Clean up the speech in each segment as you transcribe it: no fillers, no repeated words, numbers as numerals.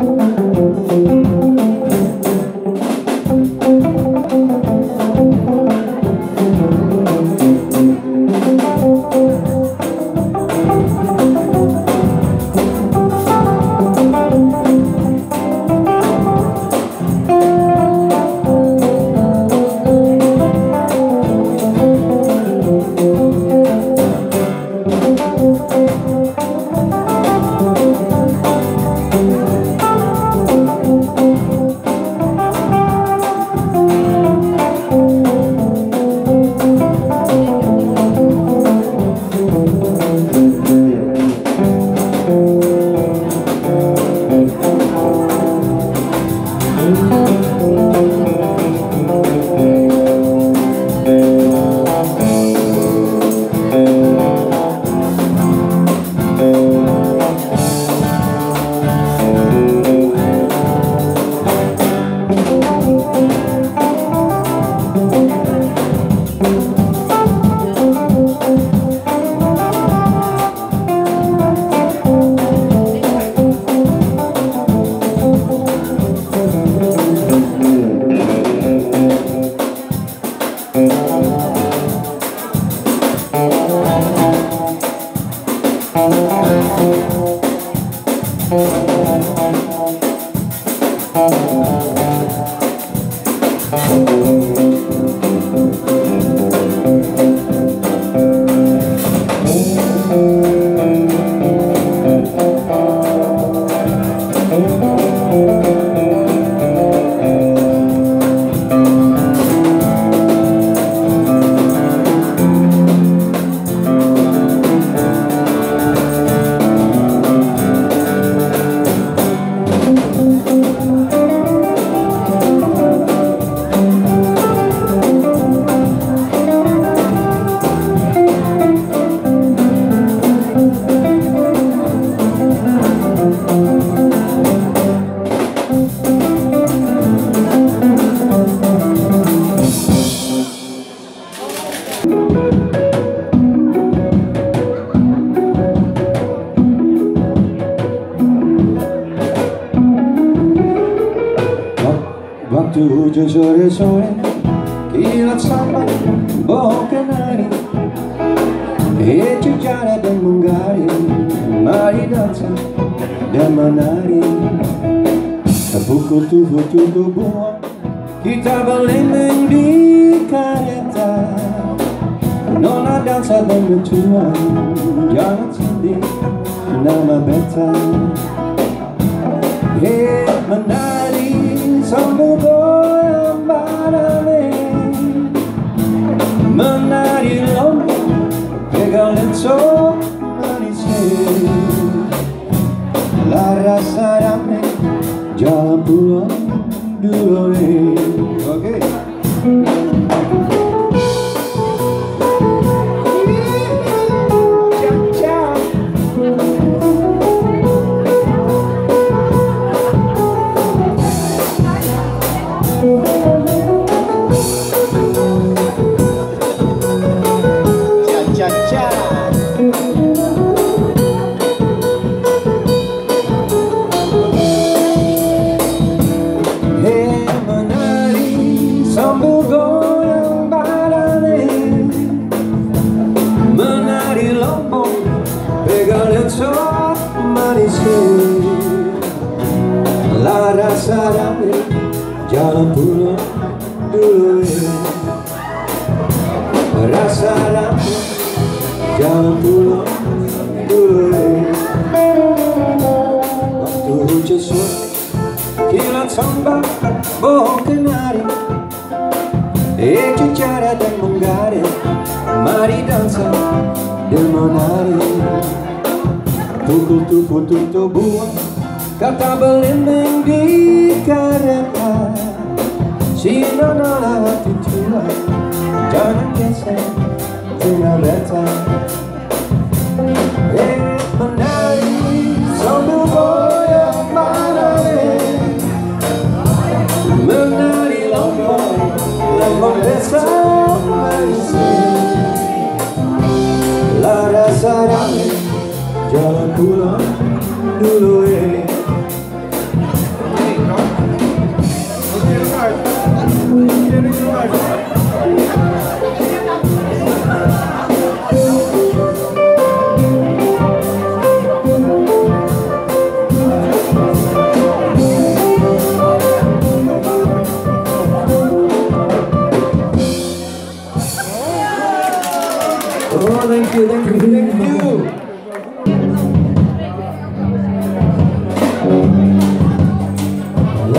Waktu hujan sore-sore kilat sampai bawah kenari, itu cara dan menggari, mari datang dan menari. Pukul tubuh buang, kita berlindung di kereta. Nona dansa dan berjuang, jangan sedih, nama beta. Menari sambil goyang badannya, menari lomba pegang lenso manisnya. La rasa damai, jalan pulang dulu nih. Oke. Sambil goyang badannya, menari lombok pegang lenso manisnya. La rasa damai, jalan pulang dulu ya. Rasa damai, jalan pulang dulu ya. Waktu hujan sore kilat sampai bawah kenari, itu cara dan menggari, mari dansa dan menari. Pukul tubuh buang, kata berlindung di kereta. Sinona hati tua, jangan geser tengah beta. Menari sambil goyang badannya, menari lombok desa manisnya. La rasa damai, jalan pulang dulu ya.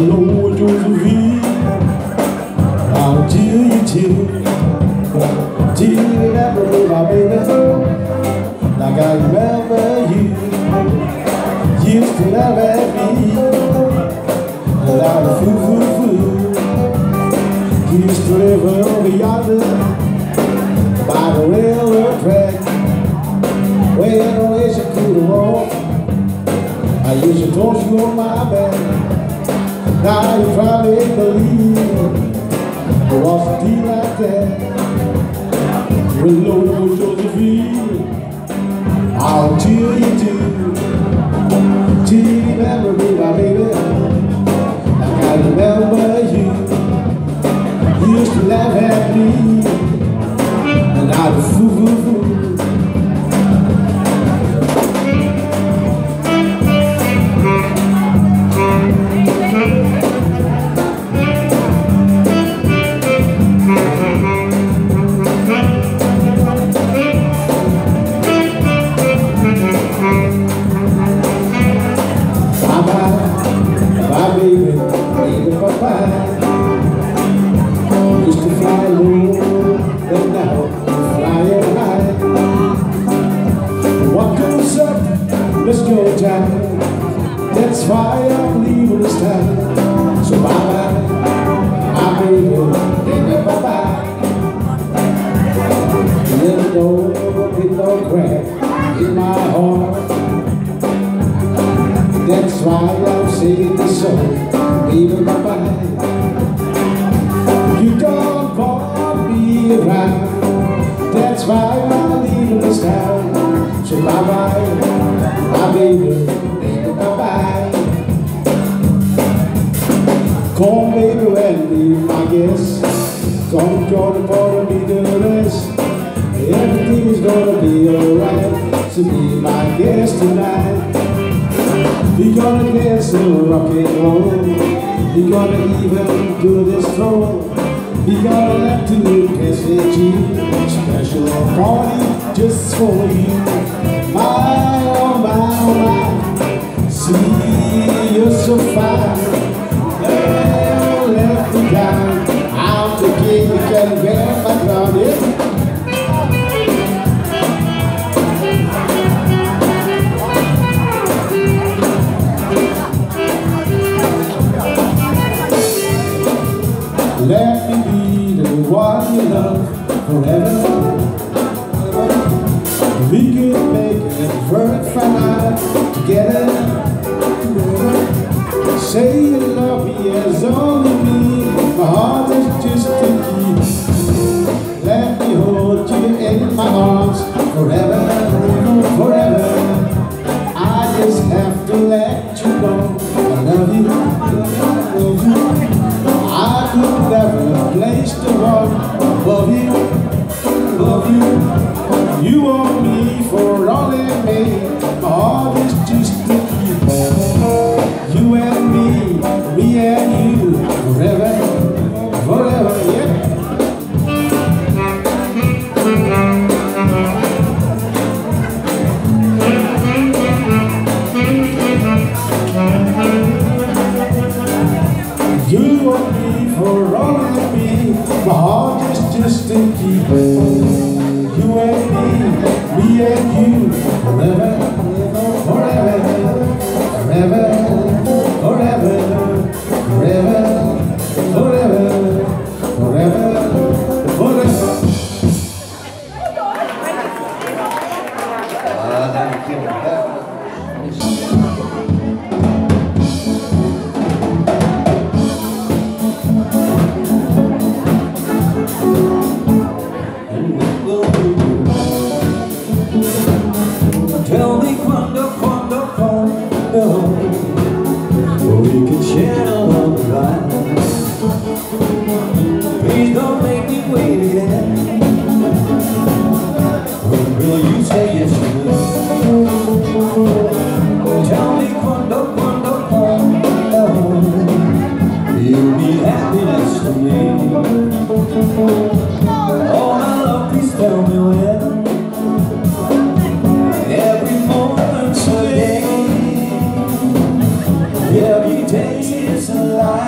Hello, Josephine, I'll tell you till you never leave my baby. Like I remember you used to laugh at me, and I was fool. You used to live over yonder by the railroad track, where no way you could walk. I used to toss you on my back. Now you probably believe it was a deal like that. Hello, Josephine, I'll tell you till you never be my baby. Like I remember you used to laugh at me, and I was fool. My baby, bye-bye. Used to fly low, and now you fly high. What goes up, must go down. That's why I'm leaving this town. So bye-bye, my baby, bye-bye. Little door with no crack in my heart. That's why I'm singing this song, baby, bye-bye. You don't want me around. That's why I'm leaving this town. So bye-bye, my baby, bye-bye. Come, baby, and be my guest. Come join the party, be the rest. Everything is gonna be alright. So be my guest tonight. We gonna dance and rock and roll. We gonna even do this stroll. We gonna let to SAG special party just for you. My oh my oh my, see you're so fine. Never left me down. I'm the king, you can get my ground, yeah. Let me be the one you love forever. We could make it work fine together. Say you love me as only me. My heart is just a key. Let me hold you in my arms forever, forever. I just have to let you know I love you, I love you. I could never place the one above you, above you. You want me for only me. My heart is just a key. You and me and you, forever, forever, yeah. You want me for all of me. My heart is just a key. You and me and you, forever, forever, forever, forever, forever, forever, forever, forever. Tell me quando, we can share a love ride. Please don't make me wait again. When will you say yes to me? Tell me quando, you'll be happiness to me. Oh my love, please tell me when. Every moment's a day. Every day is a life.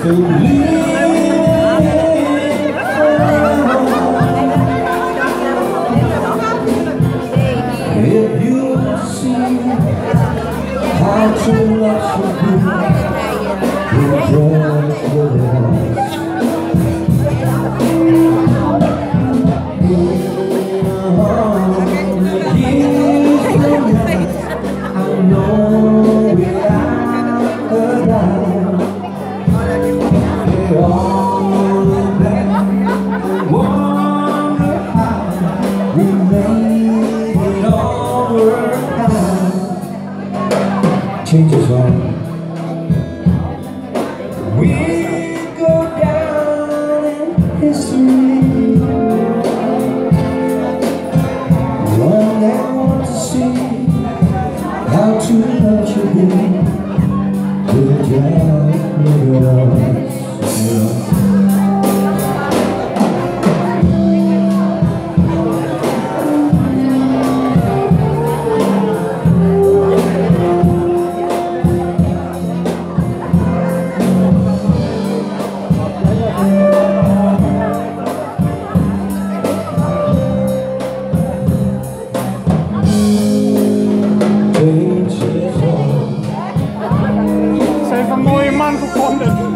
If you see how to love you, I know without a doubt they all look back and wonder how we made it all work out. Change is on. We go down in history. One that wants to see how to let you be. We'll just live it up. Ze heeft een mooie man gevonden.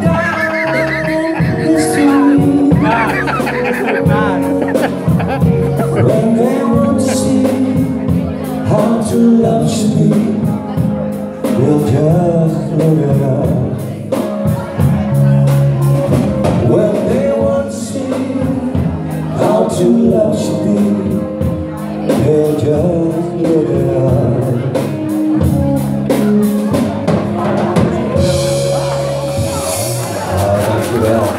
When they want to see how to love should be, we'll just look it up. When they want to see how to love should be, they'll just look it up. Dankjewel.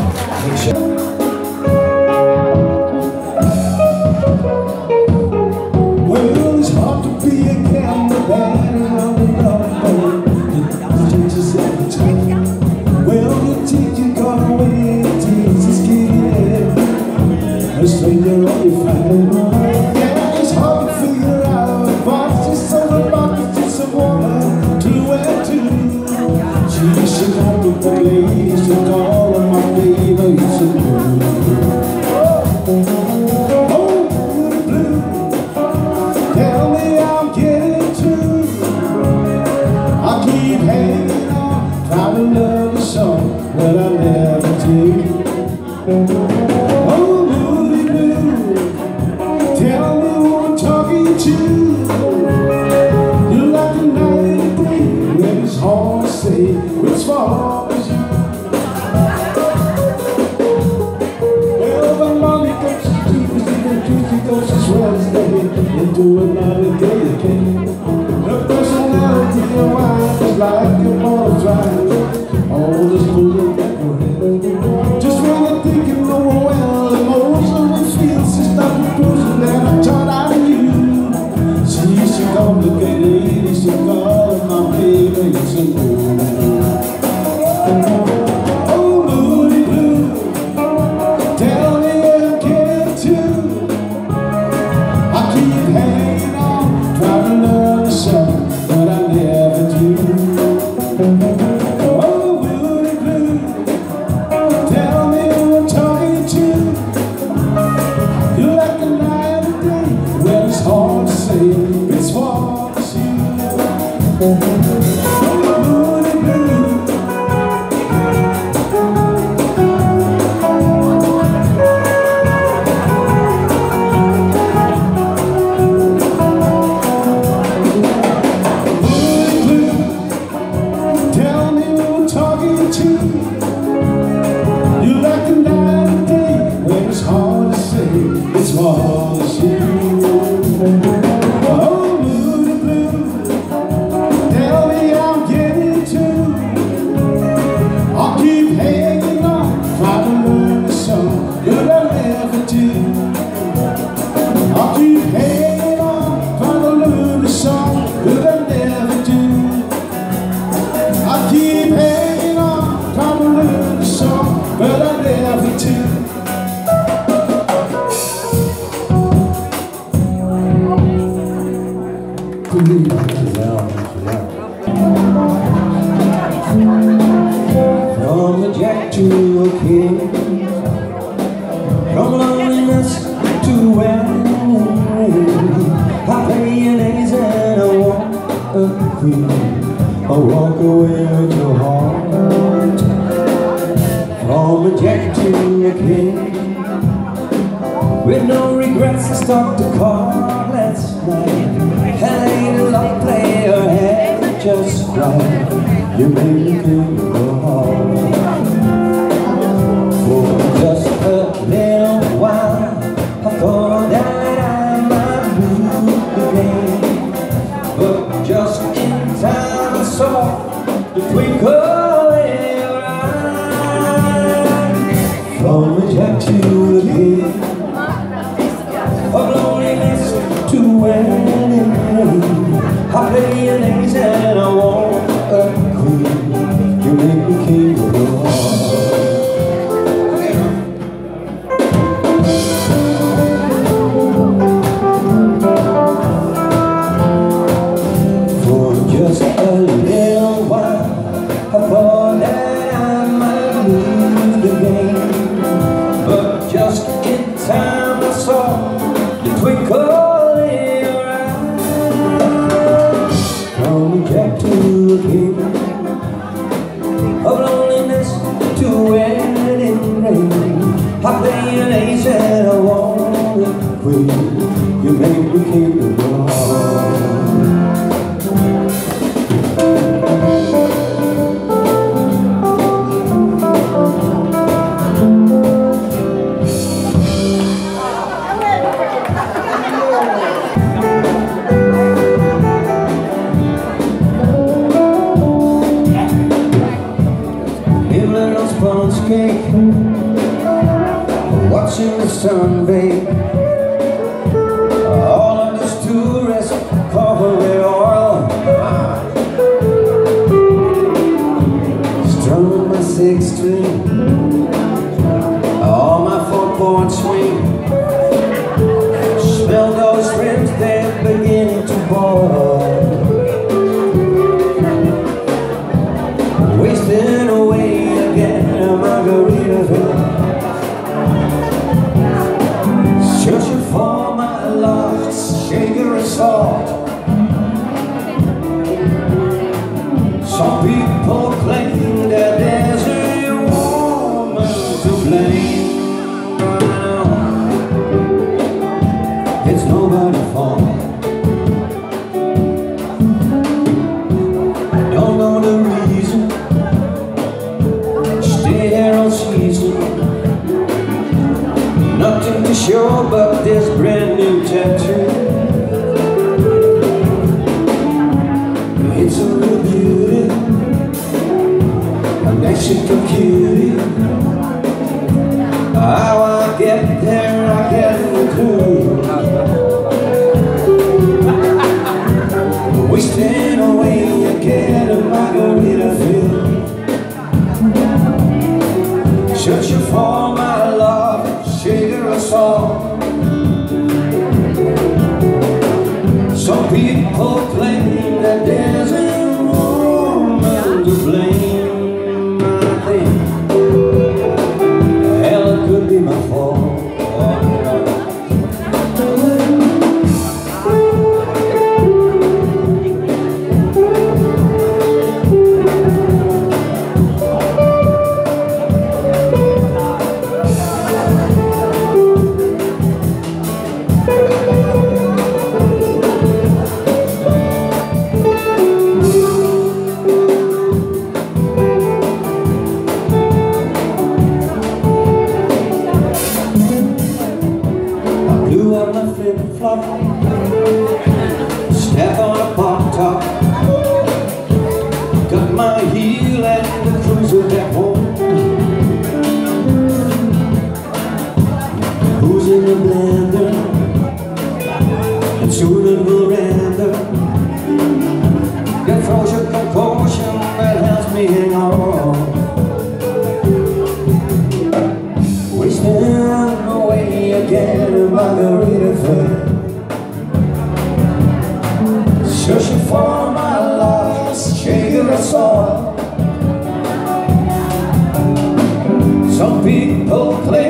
Well, it's hard to be a cameraman around the love. The teachers every time. Well, the teacher got away, the teacher's getting a stranger on your friend. Yeah, it's hard to figure out what's just on the box, just a woman to where to. She should know the police, should call her my baby, should know. But I never do. Oh, Moody Blue, tell me who I'm talking to. You're like a night and day when it's hard to say which fault is you. Well, my mommy goes to Tuesday and Tuesday goes to Wednesday into another day again. Her personality and wine is like a motor drive. All this food just when I'm thinking overwhelmed, emotions feels it's not the person that I thought I knew. She's a complicated, she's a girl, my baby, it's a mood. Oh, Moody Blue, tell me where I get to. I keep hanging on, trying to learn the song, but I never do. It's for tell me who I'm talking to. You like the night and day when it's hard to say. It's hard to see. From the or walk away with your heart. From a jack to a king, with no regrets, I stopped the car last night. Had a love play her head just right. You made me king of your heart. For just a little while, I thought that I might lose the game, but just in time I saw the twinkle in your eye. From a jack to a king, of loneliness to wedding ring, I play an ace and I want a queen. You make me king of your heart. For just a little while, I thought that I might lose the game, but just in time I saw the twinkle in your eye. From a jack to a king, of loneliness to wedding ring, I play an ace and I want a queen. You make me king of your heart. Sponge cake, watching the sun bake. All of this tourists covered with oil. Strumming my sixth string, on my 4-chord swing. Smell those ribs, they're beginning to boil. Wasting away again, Margaritaville, searching for my lost shaker of salt. Some people claim that there's a woman to blame, but I know it's nobody's fault. I don't know the reason, season. Nothing to show but this brand new tattoo. It's a real beauty, a Mexican cutie. How I get there, I get no clue. Wasting away again in Margaritaville, searching for my love, shaker of salt. Some people claim that there's a woman to blame. I think, hell, it could be my fault. Flip-flop, step on a pop top, got my heel and the cruiser back home. Who's in the blender and shooting veranda? Get frozen composure that helps me hang on. Wasting away again in Margaritaville, searching for my lost shaker of salt. Some people claim